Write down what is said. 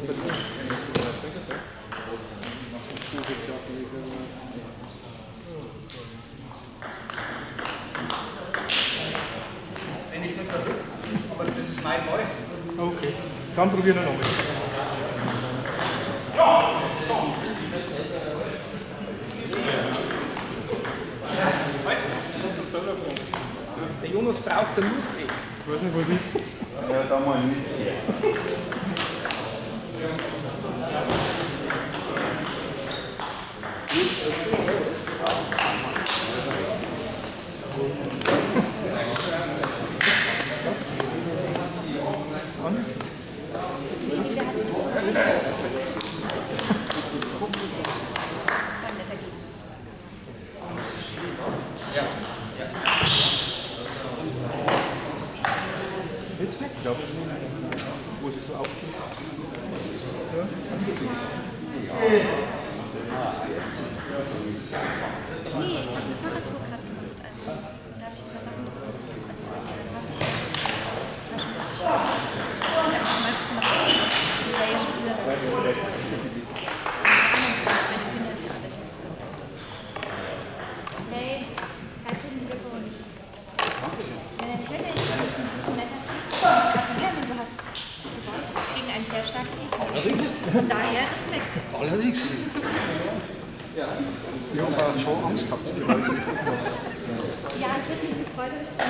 Wenn ich nicht verrückt, aber das ist mein Ball. Okay, dann probieren wir nochmal. Der Jonas braucht eine Nussi. Ich weiß nicht, was ist. Ja, da mal ein Nüsschen. Jetzt nicht, glaube ich. Wo sie so aufgeht. Ja. Nee, ich habe eine Fahrradtour gerade gemacht. Also, da habe ich ein paar Sachen gefunden. Also, da ist eine Tasse. Das war ja schon früher. Nee, herzlichen Glückwunsch. Ja, natürlich. Das ist ein bisschen netter. Gratulieren, du hast gegen einen sehr starken Gegner. Von daher Respekt. Allerdings. Ich habe schon Angst gehabt. Ja, ich würde mich gefreut.